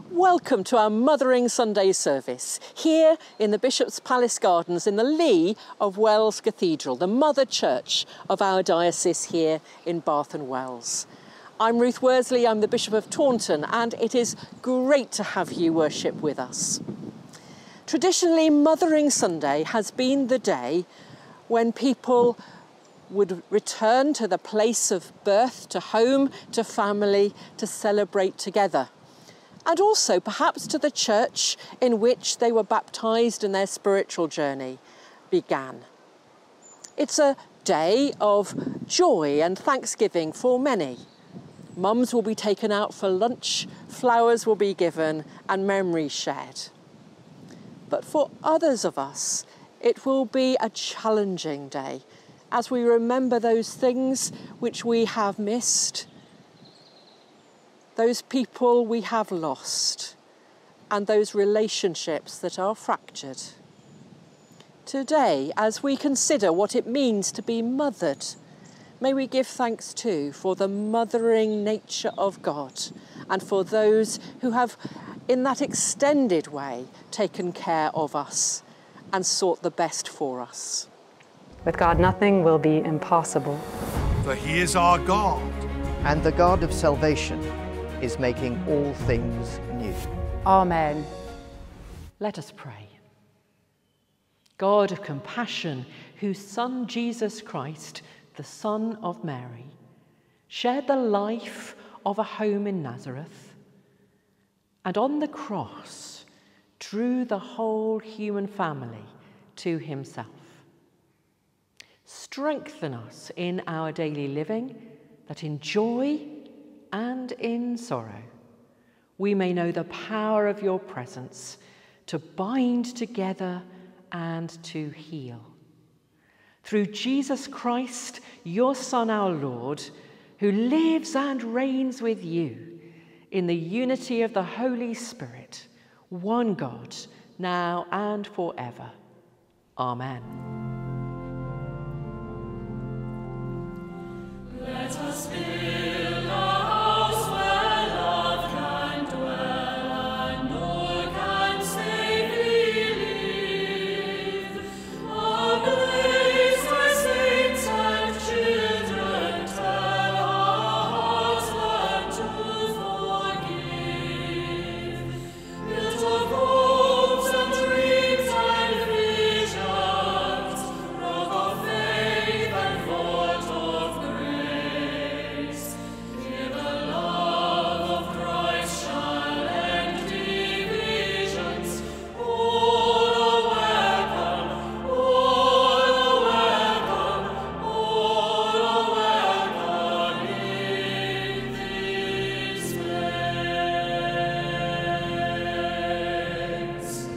Welcome to our Mothering Sunday service here in the Bishop's Palace Gardens in the lee of Wells Cathedral, the mother church of our diocese here in Bath and Wells. I'm Ruth Worsley, I'm the Bishop of Taunton, and it is great to have you worship with us. Traditionally, Mothering Sunday has been the day when people would return to the place of birth, to home, to family, to celebrate together. And also perhaps to the church in which they were baptised and their spiritual journey began. It's a day of joy and thanksgiving for many. Mums will be taken out for lunch, flowers will be given, and memories shared. But for others of us, it will be a challenging day as we remember those things which we have missed, those people we have lost, and those relationships that are fractured. Today, as we consider what it means to be mothered, may we give thanks too for the mothering nature of God and for those who have, in that extended way, taken care of us and sought the best for us. With God, nothing will be impossible. For He is our God. And the God of salvation is making all things new. Amen. Let us pray. God of compassion, whose Son Jesus Christ, the Son of Mary, shared the life of a home in Nazareth, and on the cross drew the whole human family to himself. Strengthen us in our daily living, that in joy and in sorrow we may know the power of your presence to bind together and to heal. Through Jesus Christ, your Son, our Lord, who lives and reigns with you in the unity of the Holy Spirit, one God, now and forever. Amen. Let us build a house where love can dwell and nor can safely live. A place where saints and children tell our hearts learn to forgive. Built of hopes and dreams and visions, rock of faith and fort of grace. Here the love of Christ shall end divisions. All are welcome, all are welcome, all are welcome in this place.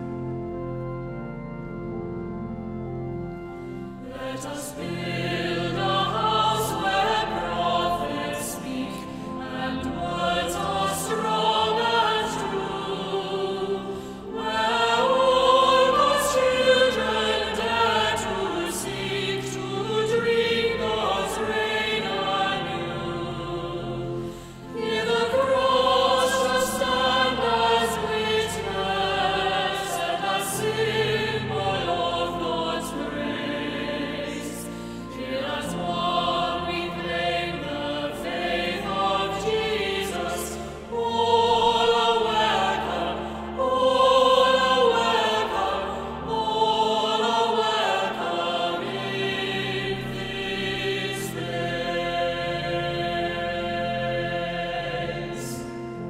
Let us build a house where prophets speak and words are strong and true, where all God's children dare to seek to dream God's reign anew. Here the cross shall stand as witness and as symbol of God's grace. Here as one we claim the faith of Jesus. All are welcome, all are welcome, all are welcome in this place.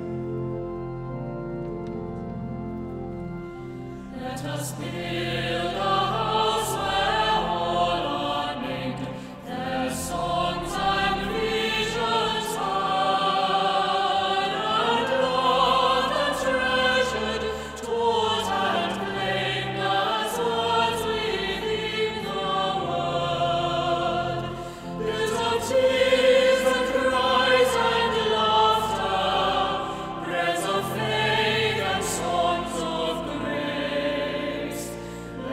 Let us build a house where all are named, their songs and visions heard, and loved and treasured, taught and claimed as words within the word. Built of tears and cries and laughter, prayers of faith and songs of grace.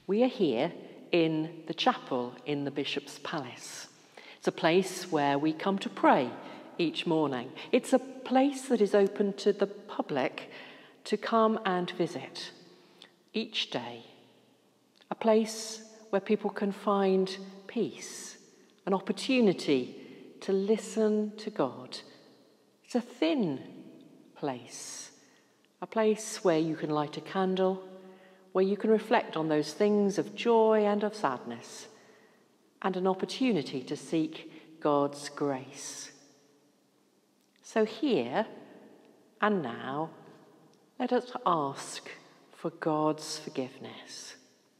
We are here in the chapel in the Bishop's Palace. It's a place where we come to pray each morning. It's a place that is open to the public to come and visit each day. A place where people can find peace, an opportunity to listen to God. It's a thin place, a place where you can light a candle, where you can reflect on those things of joy and of sadness, and an opportunity to seek God's grace. So here and now, let us ask for God's forgiveness,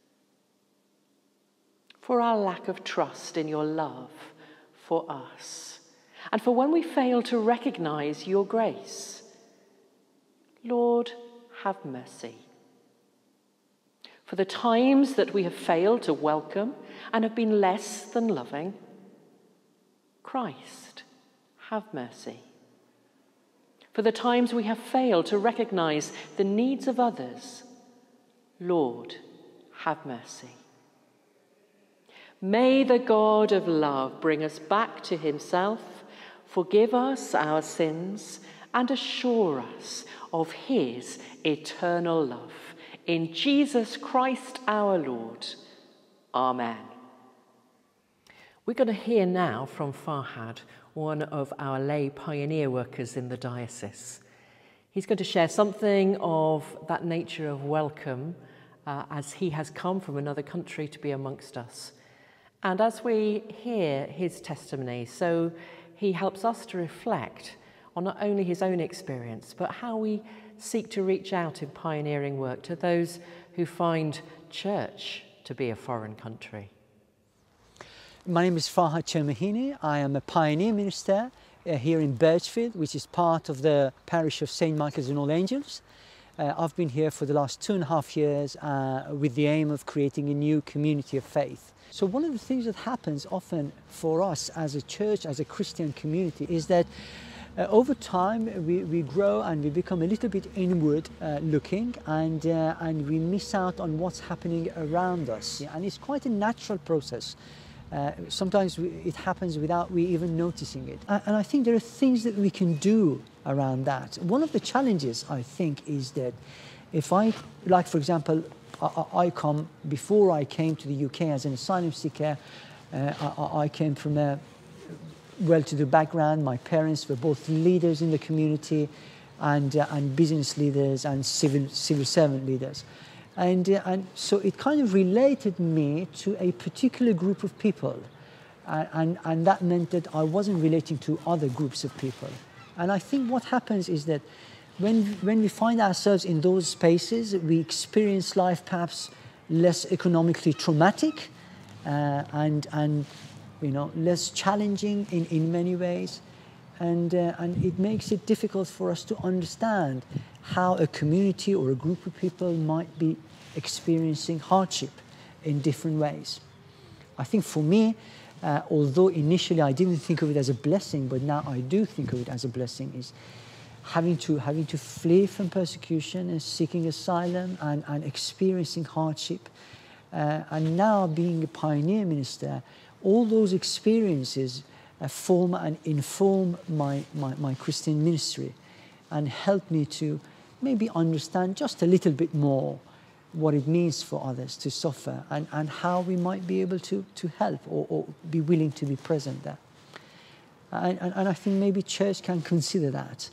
for our lack of trust in your love for us, and for when we fail to recognize your grace. Lord, have mercy. For the times that we have failed to welcome and have been less than loving, Christ, have mercy. For the times we have failed to recognize the needs of others, Lord, have mercy. May the God of love bring us back to himself, forgive us our sins, and assure us of his eternal love. In Jesus Christ our Lord. Amen. We're going to hear now from Farhad, one of our lay pioneer workers in the diocese. He's going to share something of that nature of welcome as he has come from another country to be amongst us. And as we hear his testimony, so he helps us to reflect on not only his own experience, but how we seek to reach out in pioneering work to those who find church to be a foreign country. My name is Farhad Chermahini. I am a pioneer minister here in Birchfield, which is part of the parish of St. Michael's and All Angels. I've been here for the last 2.5 years with the aim of creating a new community of faith. So one of the things that happens often for us as a church, as a Christian community, is that over time we grow and we become a little bit inward looking, and we miss out on what's happening around us. And it's quite a natural process. Sometimes it happens without we even noticing it. And I think there are things that we can do around that. One of the challenges, I think, is that if I, like for example, before I came to the UK as an asylum seeker, I came from a well-to-do background. My parents were both leaders in the community and business leaders and civil servant leaders. And so it kind of related me to a particular group of people. And that meant that I wasn't relating to other groups of people. And I think what happens is that when we find ourselves in those spaces, we experience life perhaps less economically traumatic and less challenging in many ways. And it makes it difficult for us to understand how a community or a group of people might be experiencing hardship in different ways. I think for me, although initially I didn't think of it as a blessing, but now I do think of it as a blessing, is having to flee from persecution and seeking asylum and experiencing hardship. And now being a pioneer minister, all those experiences form and inform my Christian ministry and help me to maybe understand just a little bit more what it means for others to suffer and how we might be able to help or be willing to be present there. And I think maybe church can consider that.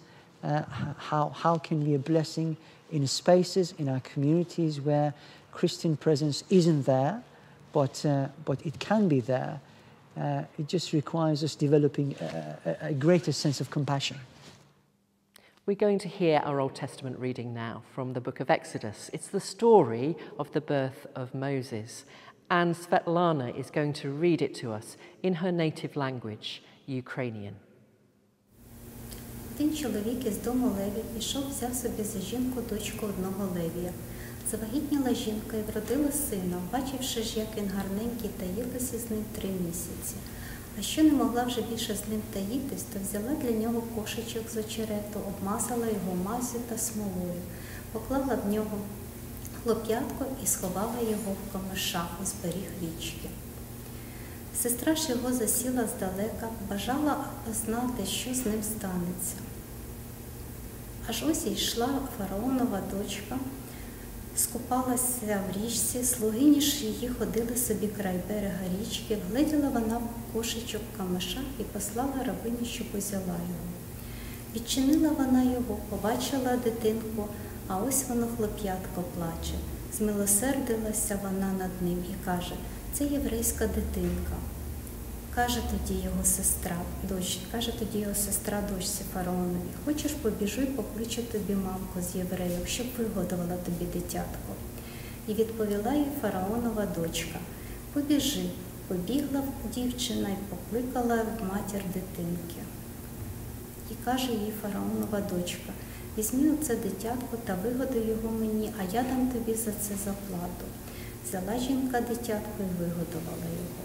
How can be a blessing in spaces, in our communities where Christian presence isn't there, but it can be there. It just requires us developing a greater sense of compassion. We're going to hear our Old Testament reading now from the book of Exodus. It's the story of the birth of Moses, and Svetlana is going to read it to us in her native language, Ukrainian. Один чоловік із дому Леві пішов, взяв собі за жінку дочку одного Левія. Завагітніла жінка і вродила сина, бачивши ж, як він гарненький, таїлася з ним 3 місяці. А що не могла вже більше з ним таїтись, то взяла для нього кошечок з очерету, обмазала його маззю та смолою, поклала в нього хлоп'ятко і сховала його в камишах у зберіг річки. Сестра ж його засіла здалека, бажала знати, що з ним станеться. Аж ось йшла фараонова дочка, скупалася в річці, слугині ж її ходили собі край берега річки, вгледіла вона в кошечок камиша і послала рабині, щоб узяла його. Відчинила вона його, побачила дитинку, а ось воно хлоп'ятко плаче. Змилосердилася вона над ним і каже: це єврейська дитинка. Каже тоді його сестра дочці фараонові: хочеш, побіжу й покличу тобі мамку з євреїв, щоб вигодувала тобі дитятко. І відповіла їй фараонова дочка: побіжи. Побігла дівчина й покликала матір дитинки. І каже їй фараонова дочка: візьми оце дитятко та вигодуй його мені, а я дам тобі за це заплату. Взяла жінка дитятко і вигодувала його.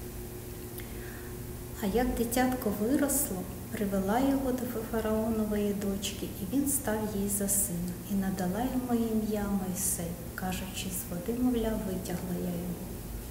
А як дитятко виросло, привела його до фараонової дочки, і він став їй за сина. І надала йому ім'я Мойсей, кажучи, з води, мовляв, витягла я його.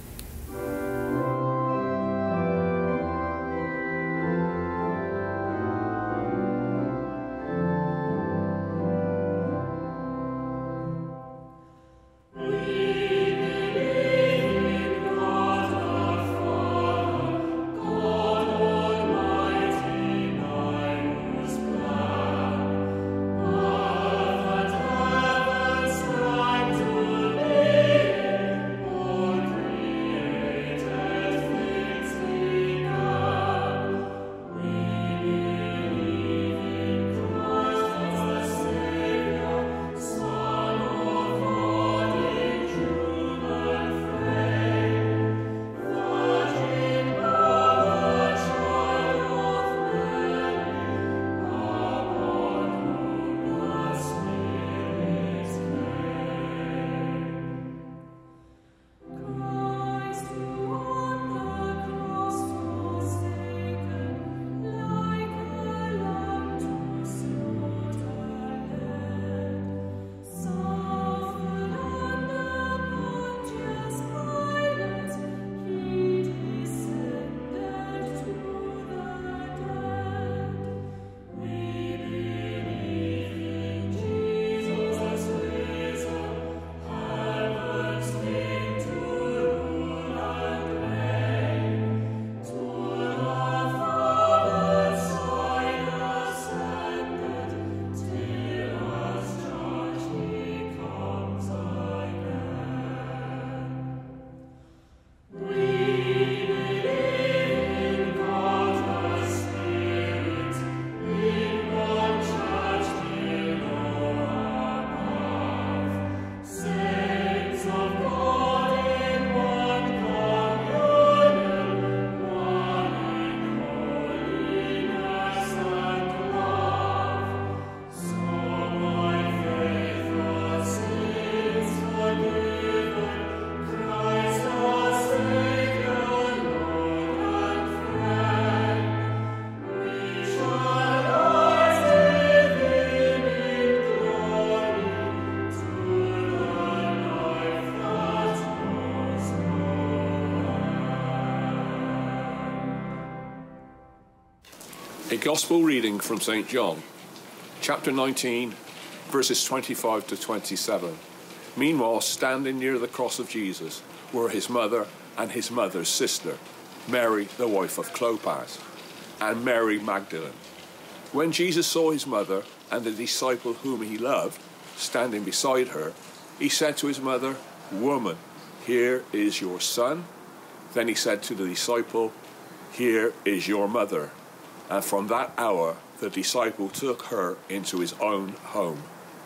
A Gospel reading from St. John, chapter 19, verses 25 to 27. Meanwhile, standing near the cross of Jesus were his mother and his mother's sister, Mary, the wife of Clopas, and Mary Magdalene. When Jesus saw his mother and the disciple whom he loved standing beside her, he said to his mother, "Woman, here is your son." Then he said to the disciple, "Here is your mother." And from that hour, the disciple took her into his own home.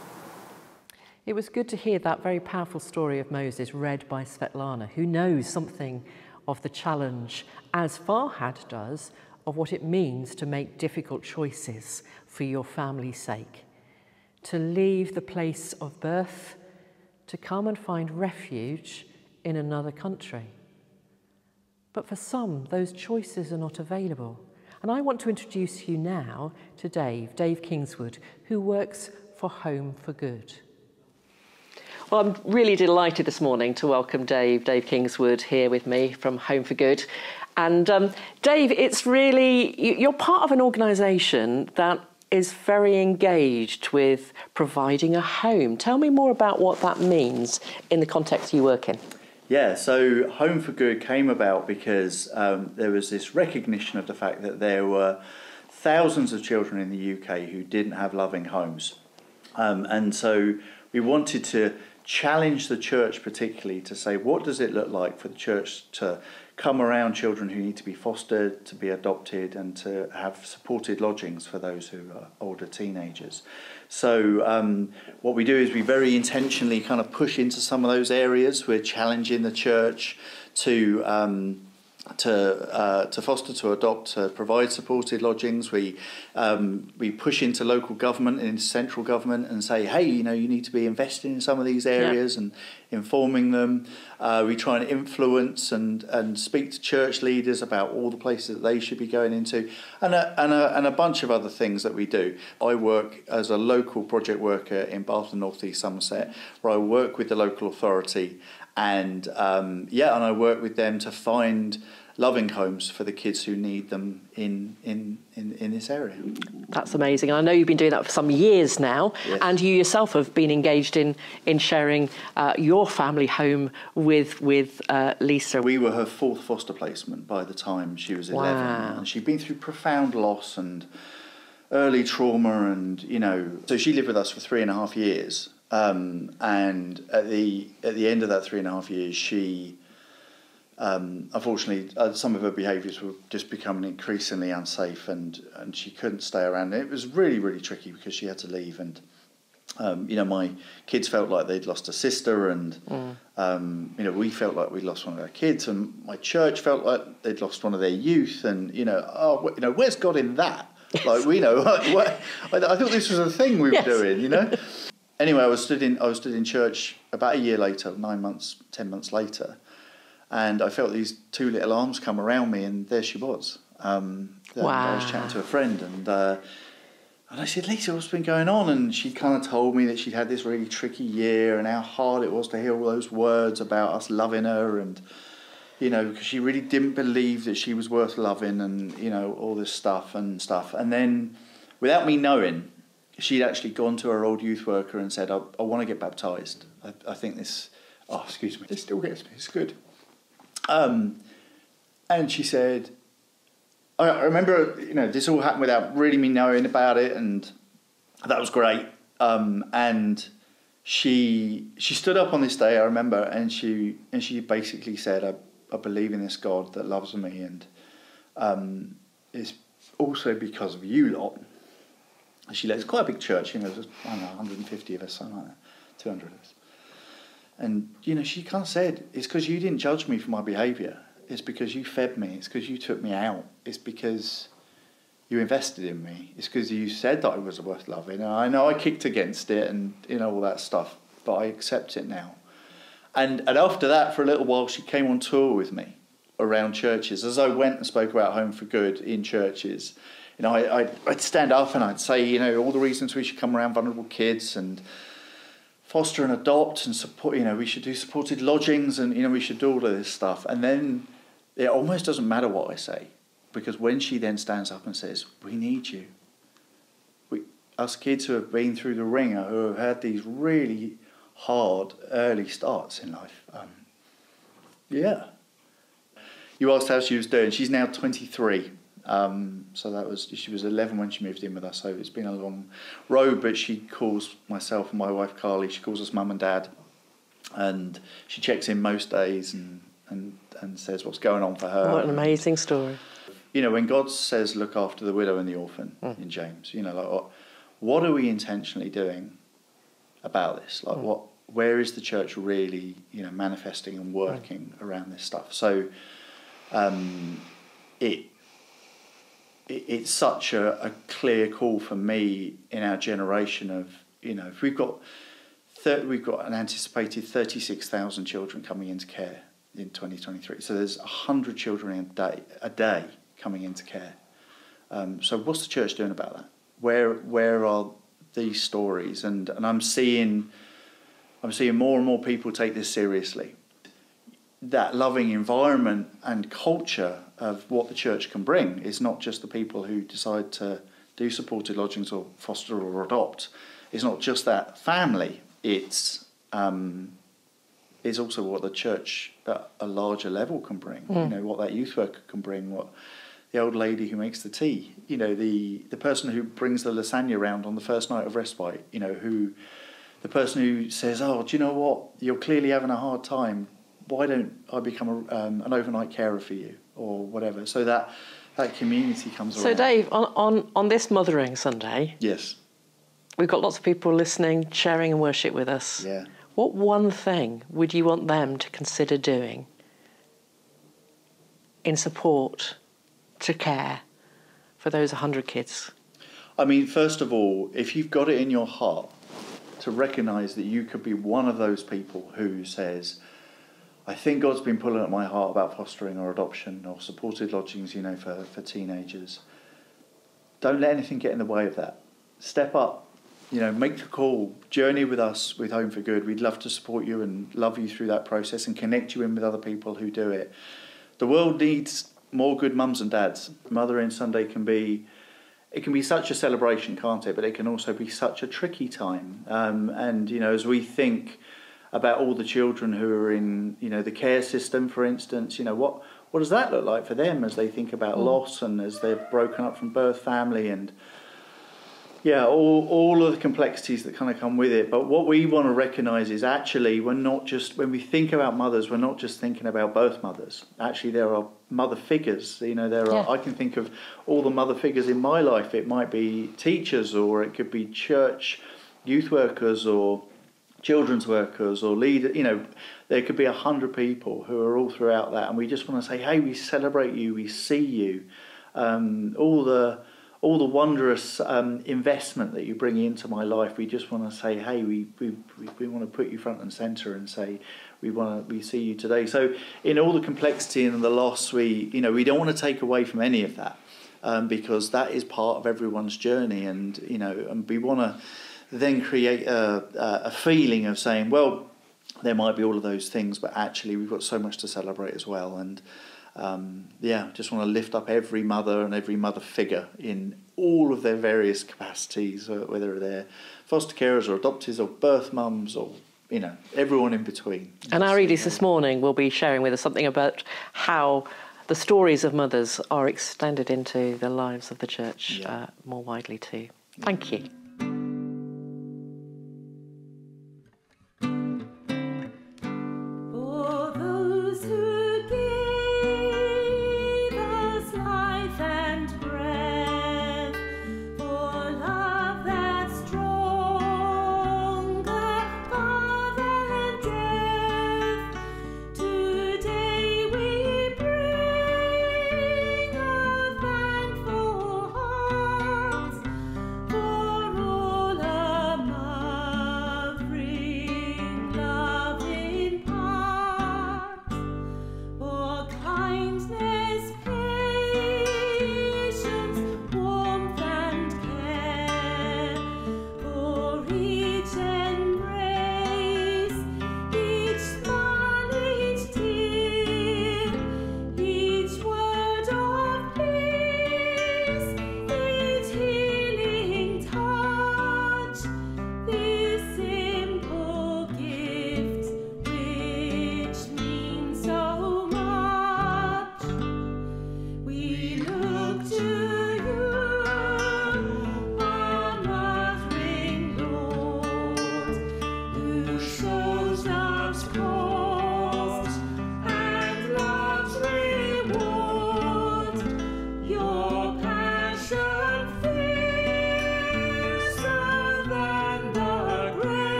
It was good to hear that very powerful story of Moses read by Svetlana, who knows something of the challenge, as Farhad does, of what it means to make difficult choices for your family's sake, to leave the place of birth, to come and find refuge in another country. But for some, those choices are not available. And I want to introduce you now to Dave Kingswood, who works for Home for Good. Well, I'm really delighted this morning to welcome Dave Kingswood here with me from Home for Good. And Dave, it's really, you're part of an organisation that is very engaged with providing a home. Tell me more about what that means in the context you work in. Yeah, so Home for Good came about because there was this recognition of the fact that there were thousands of children in the UK who didn't have loving homes. And so we wanted to challenge the church particularly to say, what does it look like for the church to come around children who need to be fostered, to be adopted, and to have supported lodgings for those who are older teenagers. So what we do is we very intentionally kind of push into some of those areas. We're challenging the church to foster, to adopt, to provide supported lodgings. We push into local government and into central government and say, hey, you need to be investing in some of these areas and informing them. We try and influence and speak to church leaders about all the places that they should be going into, and a bunch of other things that we do. I work as a local project worker in Bath and North East Somerset, where I work with the local authority and I work with them to find loving homes for the kids who need them in this area. That's amazing. I know you've been doing that for some years now, yes. And you yourself have been engaged in sharing your family home with Lisa. We were her fourth foster placement by the time she was 11. Wow. And she'd been through profound loss and early trauma, and so she lived with us for 3.5 years. And at the end of that 3.5 years, she unfortunately some of her behaviours were just becoming increasingly unsafe, and she couldn't stay around. It was really, really tricky because she had to leave, and my kids felt like they'd lost a sister, and we felt like we'd lost one of our kids, and my church felt like they'd lost one of their youth, and where's God in that? Like I thought this was a thing we were doing, Anyway, I was stood in church about a year later, 9 months, 10 months later, and I felt these two little arms come around me, and there she was. Wow. I was chatting to a friend, and I said, Lisa, what's been going on? And she kind of told me that she'd had this really tricky year and how hard it was to hear all those words about us loving her, and because she really didn't believe that she was worth loving, and all this stuff. And then, without me knowing, she'd actually gone to her old youth worker and said, I want to get baptised. I think this... Oh, excuse me. This still gets me. It's good. And she said... I remember, this all happened without really me knowing about it, and that was great. And she stood up on this day, I remember, and she basically said, I believe in this God that loves me, and it's also because of you lot. It's quite a big church, there's, 150 of us, something like that, 200 of us. And, she kind of said, it's because you didn't judge me for my behaviour. It's because you fed me. It's because you took me out. It's because you invested in me. It's because you said that I was worth loving. And I know I kicked against it and, all that stuff, but I accept it now. And after that, for a little while, she came on tour with me around churches. As I went and spoke about Home for Good in churches, I'd stand up and I'd say, all the reasons we should come around vulnerable kids and foster and adopt and support, we should do supported lodgings and, we should do all of this stuff. And then it almost doesn't matter what I say, because when she then stands up and says, we need you. Us kids who have been through the ringer, who have had these really hard early starts in life. You asked how she was doing. She's now 23. So she was 11 when she moved in with us, so it's been a long road, but she calls myself and my wife Carly, she calls us mum and dad, and she checks in most days and says what's going on for her. What an amazing story. When God says look after the widow and the orphan in James, what are we intentionally doing about this? Where is the church really, manifesting and working around this stuff? So it's such a clear call for me in our generation of, if we've got an anticipated 36,000 children coming into care in 2023. So there's 100 children a day coming into care. So what's the church doing about that? Where are these stories? And I'm seeing I'm seeing more and more people take this seriously. That loving environment and culture of what the church can bring is not just the people who decide to do supported lodgings or foster or adopt. It's not just that family. It's also what the church at a larger level can bring. You know, what that youth worker can bring, what the old lady who makes the tea, you know, the person who brings the lasagna round on the first night of respite, you know, the person who says, oh, do you know what, you're clearly having a hard time, why don't I become an overnight carer for you, or whatever, so that community comes around. So Dave, on this Mothering Sunday, yes, we've got lots of people listening, sharing and worship with us. Yeah. What one thing would you want them to consider doing in support to care for those 100 kids? I mean, first of all, if you've got it in your heart to recognise that you could be one of those people who says, I think God's been pulling at my heart about fostering or adoption or supported lodgings, you know, for teenagers. Don't let anything get in the way of that. Step up, you know, make the call, journey with us with Home for Good. We'd love to support you and love you through that process and connect you in with other people who do it. The world needs more good mums and dads. Mothering Sunday can be such a celebration, can't it? But it can also be such a tricky time. And, you know, as we think about all the children who are in, you know, the care system, for instance, you know, what does that look like for them as they think about loss and as they're broken up from birth family and, yeah, all of the complexities that kind of come with it. But what we want to recognise is actually we're not just, when we think about mothers, we're not just thinking about birth mothers. Actually, there are mother figures. You know, there are. I can think of all the mother figures in my life. It might be teachers, or it could be church youth workers, or children's workers, or leaders. You know, there could be 100 people who are all throughout that, and we just want to say, hey, we celebrate you, we see you, all the wondrous investment that you bring into my life. We just want to say, hey, we want to put you front and centre and say we see you today. So in all the complexity and the loss, we don't want to take away from any of that, because that is part of everyone's journey, and you know, and we want to then create a feeling of saying, well, there might be all of those things, but actually we've got so much to celebrate as well. And just want to lift up every mother and every mother figure in all of their various capacities, whether they're foster carers or adoptees or birth mums or, you know, everyone in between. And our Edith this morning will be sharing with us something about how the stories of mothers are extended into the lives of the church more widely too. Thank you. For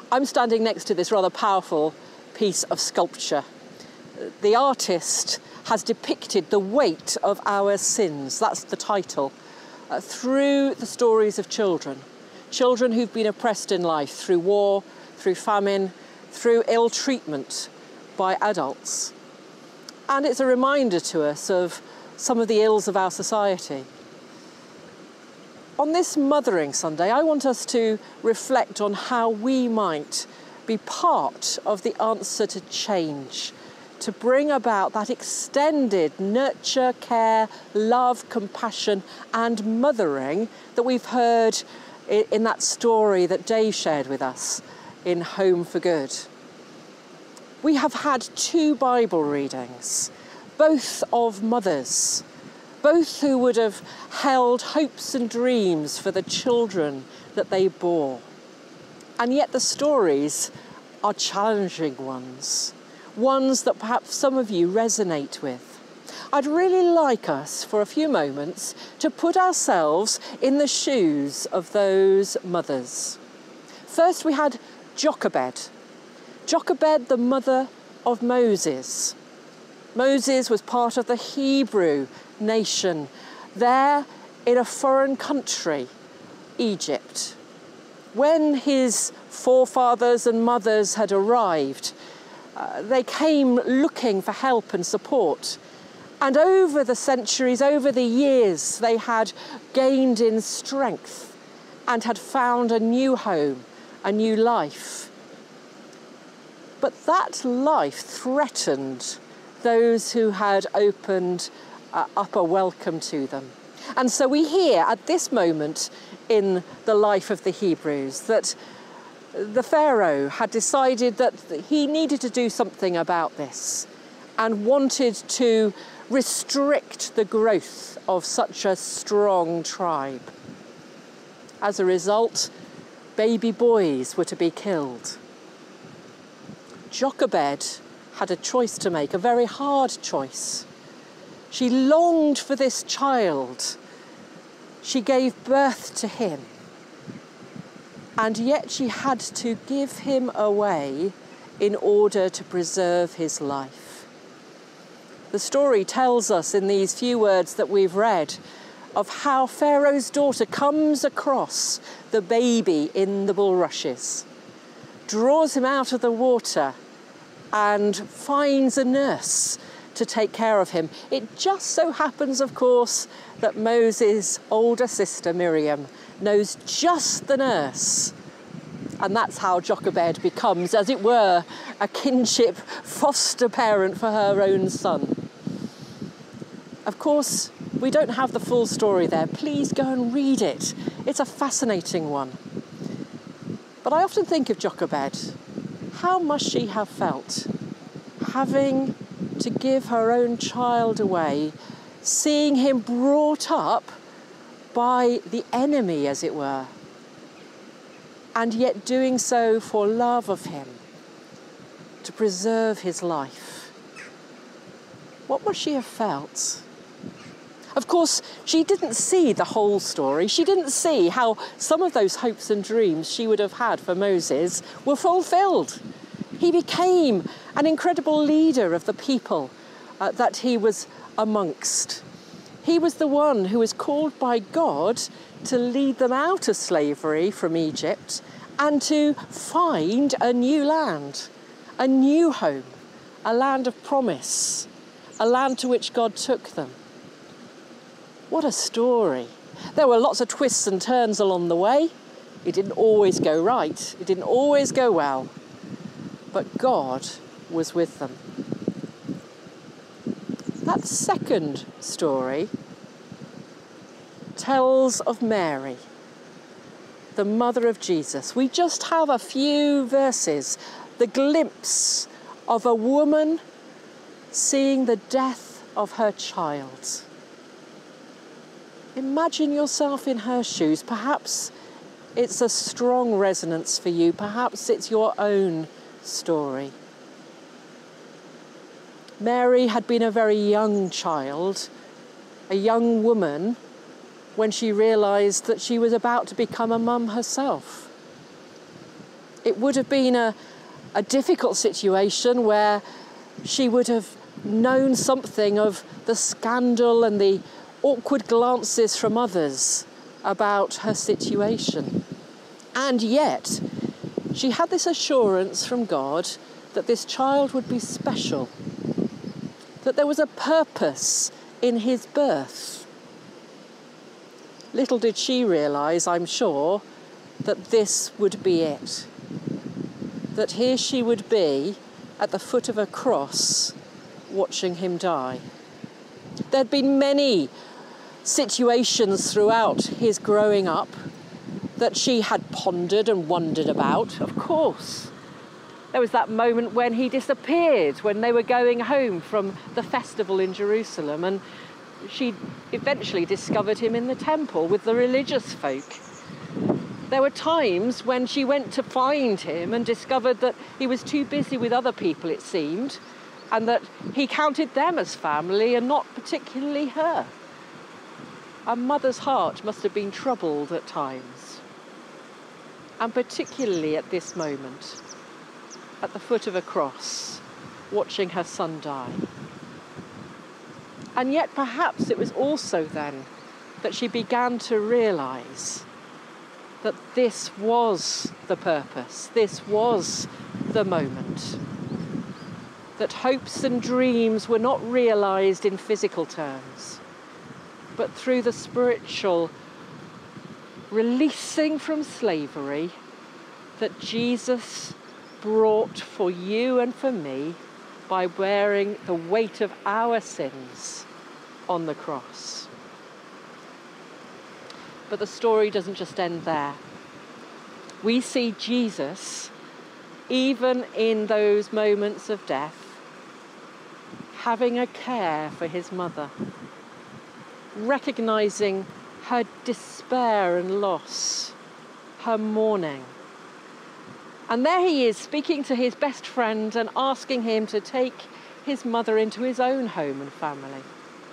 I'm standing next to this rather powerful piece of sculpture. The artist has depicted the weight of our sins, that's the title, through the stories of children. Children who've been oppressed in life through war, through famine, through ill treatment by adults. And it's a reminder to us of some of the ills of our society. On this Mothering Sunday, I want us to reflect on how we might be part of the answer to change, to bring about that extended nurture, care, love, compassion and mothering that we've heard in that story that Dave shared with us in Home for Good. We have had 2 Bible readings, both of mothers, both who would have held hopes and dreams for the children that they bore. And yet the stories are challenging ones, ones that perhaps some of you resonate with. I'd really like us for a few moments to put ourselves in the shoes of those mothers. First we had Jochebed. Jochebed, the mother of Moses. Moses was part of the Hebrew nation there in a foreign country, Egypt. When his forefathers and mothers had arrived, they came looking for help and support. And over the centuries, over the years, they had gained in strength and had found a new home, a new life. But that life threatened those who had opened up a welcome to them. And so we hear at this moment in the life of the Hebrews that the Pharaoh had decided that he needed to do something about this and wanted to restrict the growth of such a strong tribe. As a result, baby boys were to be killed. Jochebed had a choice to make, a very hard choice. She longed for this child. She gave birth to him. And yet she had to give him away in order to preserve his life. The story tells us in these few words that we've read of how Pharaoh's daughter comes across the baby in the bulrushes, draws him out of the water and finds a nurse to take care of him. It just so happens, of course, that Moses' older sister, Miriam, knows just the nurse. And that's how Jochebed becomes, as it were, a kinship foster parent for her own son. Of course, we don't have the full story there. Please go and read it. It's a fascinating one. But I often think of Jochebed. How must she have felt having to give her own child away, seeing him brought up by the enemy, as it were, and yet doing so for love of him, to preserve his life. What must she have felt? Of course, she didn't see the whole story. She didn't see how some of those hopes and dreams she would have had for Moses were fulfilled. He became an incredible leader of the people that he was amongst. He was the one who was called by God to lead them out of slavery from Egypt and to find a new land, a new home, a land of promise, a land to which God took them. What a story. There were lots of twists and turns along the way. It didn't always go right. It didn't always go well. But God was with them. That second story tells of Mary, the mother of Jesus. We just have a few verses, the glimpse of a woman seeing the death of her child. Imagine yourself in her shoes. Perhaps it's a strong resonance for you. Perhaps it's your own story. Mary had been a very young child, a young woman, when she realised that she was about to become a mum herself. It would have been a difficult situation where she would have known something of the scandal and the awkward glances from others about her situation. And yet, she had this assurance from God that this child would be special, that there was a purpose in his birth. Little did she realise, I'm sure, that this would be it. That here she would be at the foot of a cross watching him die. There'd been many situations throughout his growing up that she had pondered and wondered about, of course. There was that moment when he disappeared, when they were going home from the festival in Jerusalem, and she eventually discovered him in the temple with the religious folk. There were times when she went to find him and discovered that he was too busy with other people, it seemed, and that he counted them as family and not particularly her. A mother's heart must have been troubled at times, and particularly at this moment, at the foot of a cross, watching her son die. And yet perhaps it was also then that she began to realise that this was the purpose, this was the moment. That hopes and dreams were not realised in physical terms, but through the spiritual releasing from slavery that Jesus brought for you and for me by bearing the weight of our sins on the cross. But the story doesn't just end there. We see Jesus, even in those moments of death, having a care for his mother, recognising her despair and loss, her mourning. And there he is, speaking to his best friend and asking him to take his mother into his own home and family,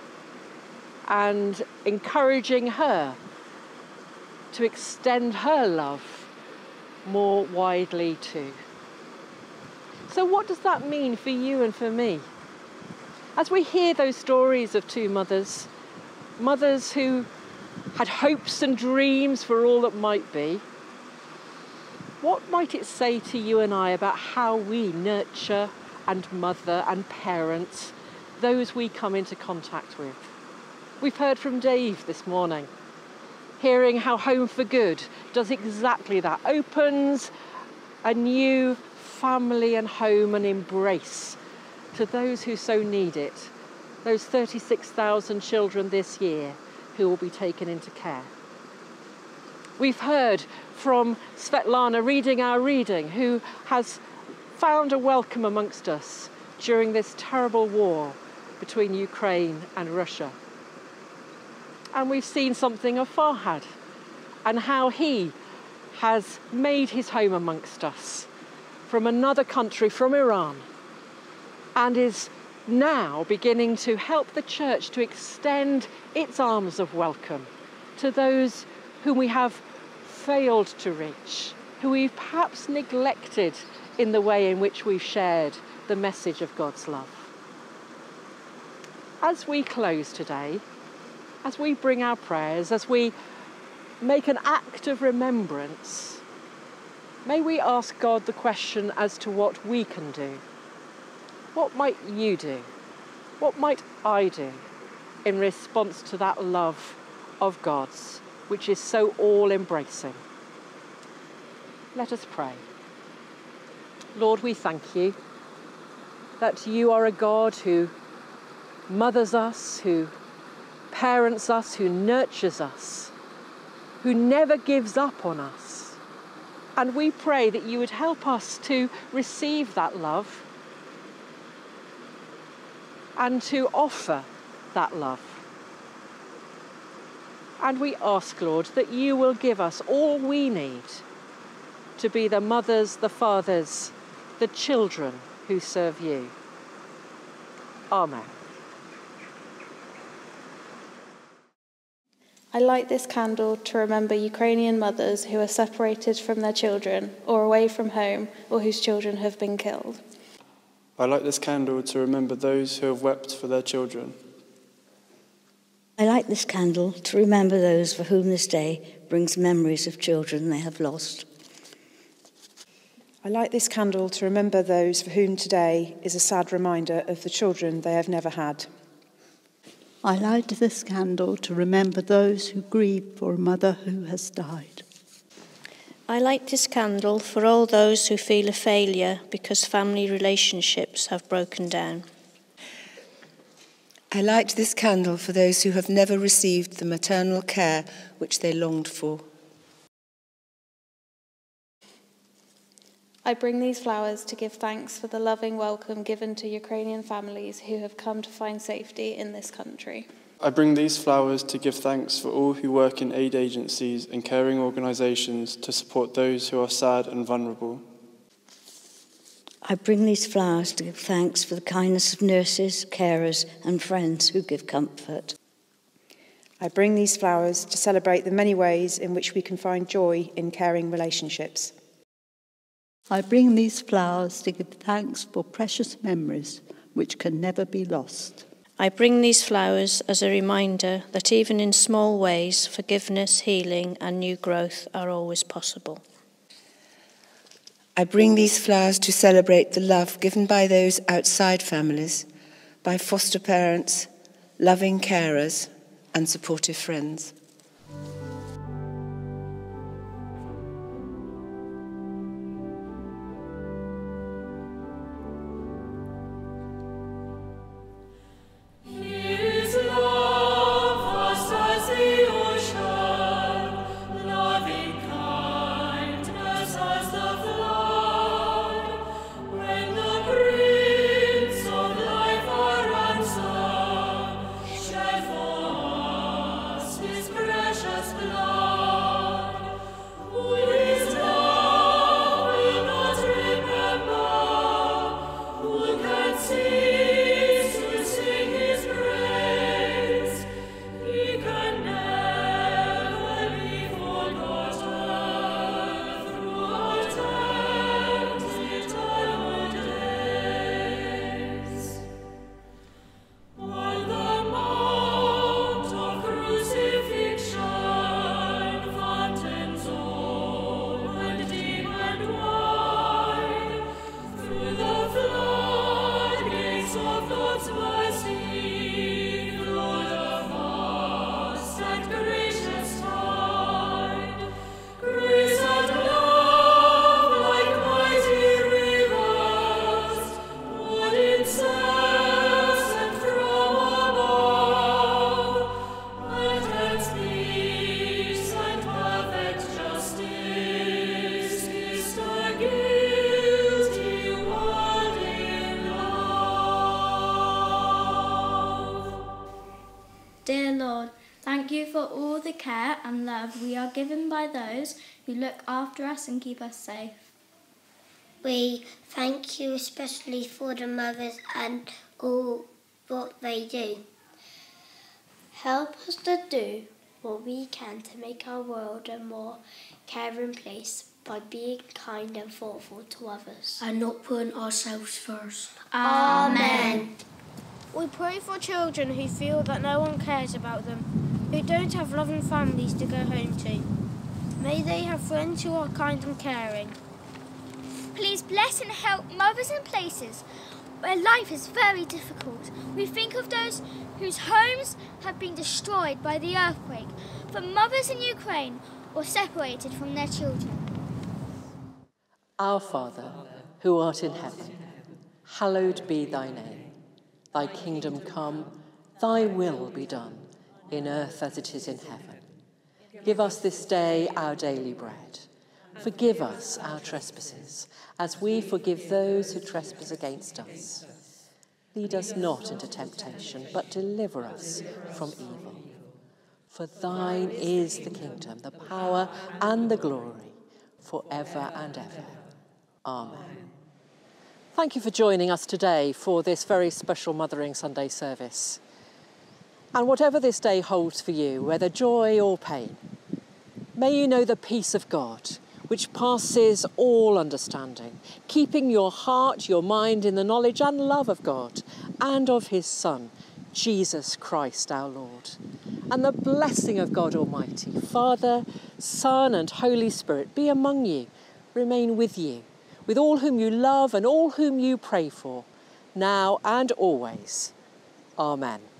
and encouraging her to extend her love more widely too. So what does that mean for you and for me? As we hear those stories of two mothers, mothers who had hopes and dreams for all that might be, what might it say to you and I about how we nurture and mother and parent those we come into contact with? We've heard from Dave this morning, hearing how Home for Good does exactly that, opens a new family and home and embrace to those who so need it, those 36,000 children this year who will be taken into care. We've heard from Svetlana reading our reading, who has found a welcome amongst us during this terrible war between Ukraine and Russia. And we've seen something of Farhad and how he has made his home amongst us from another country, from Iran, and is now beginning to help the church to extend its arms of welcome to those whom we have failed to reach, who we've perhaps neglected in the way in which we've shared the message of God's love. As we close today, as we bring our prayers, as we make an act of remembrance, may we ask God the question as to what we can do. What might you do? What might I do in response to that love of God's, which is so all-embracing? Let us pray. Lord, we thank you that you are a God who mothers us, who parents us, who nurtures us, who never gives up on us. And we pray that you would help us to receive that love and to offer that love. And we ask, Lord, that you will give us all we need to be the mothers, the fathers, the children who serve you. Amen. I light this candle to remember Ukrainian mothers who are separated from their children or away from home or whose children have been killed. I light this candle to remember those who have wept for their children. I light this candle to remember those for whom this day brings memories of children they have lost. I light this candle to remember those for whom today is a sad reminder of the children they have never had. I light this candle to remember those who grieve for a mother who has died. I light this candle for all those who feel a failure because family relationships have broken down. I light this candle for those who have never received the maternal care which they longed for. I bring these flowers to give thanks for the loving welcome given to Ukrainian families who have come to find safety in this country. I bring these flowers to give thanks for all who work in aid agencies and caring organisations to support those who are sad and vulnerable. I bring these flowers to give thanks for the kindness of nurses, carers and friends who give comfort. I bring these flowers to celebrate the many ways in which we can find joy in caring relationships. I bring these flowers to give thanks for precious memories which can never be lost. I bring these flowers as a reminder that even in small ways, forgiveness, healing and new growth are always possible. I bring these flowers to celebrate the love given by those outside families, by foster parents, loving carers and supportive friends. Dear Lord, thank you for all the care and love we are given by those who look after us and keep us safe. We thank you especially for the mothers and all what they do. Help us to do what we can to make our world a more caring place by being kind and thoughtful to others. And not putting ourselves first. Amen. We pray for children who feel that no one cares about them, who don't have loving families to go home to. May they have friends who are kind and caring. Please bless and help mothers in places where life is very difficult. We think of those whose homes have been destroyed by the earthquake, for mothers in Ukraine or separated from their children. Our Father, who art in heaven, hallowed be thy name. Thy kingdom come, thy will be done, in earth as it is in heaven. Give us this day our daily bread. Forgive us our trespasses, as we forgive those who trespass against us. Lead us not into temptation, but deliver us from evil. For thine is the kingdom, the power and the glory, forever and ever. Amen. Thank you for joining us today for this very special Mothering Sunday service. And whatever this day holds for you, whether joy or pain, may you know the peace of God, which passes all understanding, keeping your heart, your mind in the knowledge and love of God and of his Son, Jesus Christ our Lord. And the blessing of God Almighty, Father, Son and Holy Spirit be among you, remain with you, with all whom you love and all whom you pray for, now and always. Amen.